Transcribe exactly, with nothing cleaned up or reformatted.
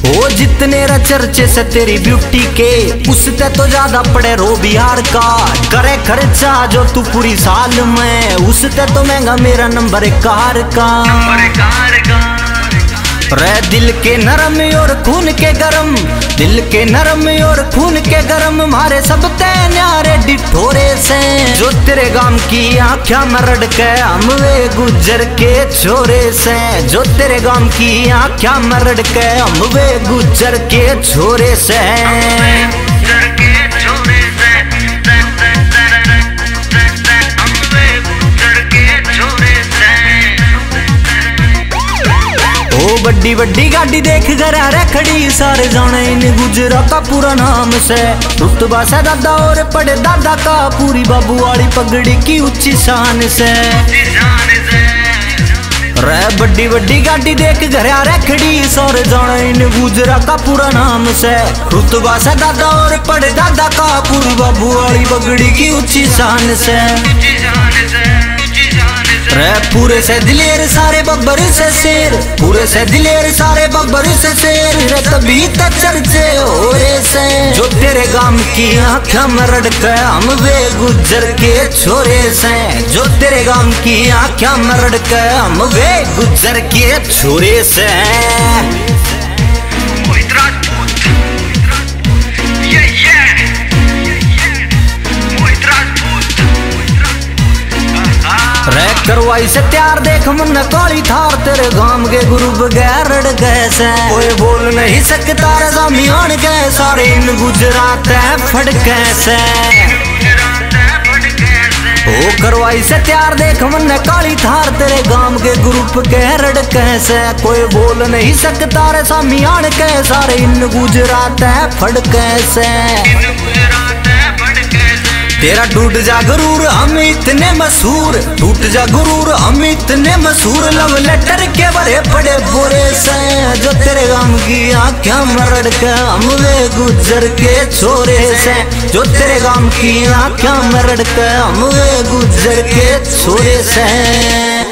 ओ जितने रा चर्चे से तेरी ब्यूटी के, उससे तो ज्यादा पड़े रो बिहार का। करे खर्चा जो तू पूरी साल में, उससे तो महंगा मेरा नंबर एक कार का। रे दिल के नरम और खून के गरम, दिल के नरम और खून के गरम, मारे सब ते न्यारे डिठोरे से। जो तेरे गाम की आँखियां मरड़ के हम वे गुजर के छोरे से। जो तेरे गाम की आँखियां मरड़ के हम वे गुजर के छोरे से। बड्डी बड्डी गाड़ी देख गरा रे खड़ी, सारे जाने इन गुजरा का पूरा नाम से। रुतबा से दादा और पड़े दादा का, पूरी बाबू वाली पगड़ी की ऊंची शान से। रे बड्डी बड्डी गाड़ी देख गरा रे खड़ी, सारे जाने इन गुजरा का पूरा नाम से। रुतबा से दादा और पड़े दादा का, पूरी बाबू वाली पगड़ी की ऊंची शान से। रे पूरे से दिलेर सारे बब्बर से शेर, पूरे से दिलेर सारे बब्बर से शेर। रे तभी तक चर्चे हो रे से। जो तेरे गाम की आँखों में रड़ के हम वे गुजर के छोरे से। जो तेरे गाम की आँखों में रड़ के हम वे गुजर के छोरे से। रे करवाई से त्यार देख मन काली थार, तेरे गाम के गुरु बगैर रड़ गए से। कोई बोल नहीं सकता रे जामियान के, सारे इन गुजरात है फड़ कैसे। ओ करवाई से त्यार देख मन काली थार, तेरे गाम के ग्रुप के रड़ कैसे। कोई बोल नहीं सकता रे सामियान के, सारे इन गुजरात है फड़ कैसे। तेरा टूट जा गुरूर हम इतने मशहूर, टूट जा गुरूर हम इतने मशहूर। लव लेटर के भरे पड़े बुरे से। जो तेरे गाम की आँखों मरड़ के हम वे गुजर के छोरे से। जो तेरे गाम की आँखों मरड़ के हम वे गुजर के छोरे से।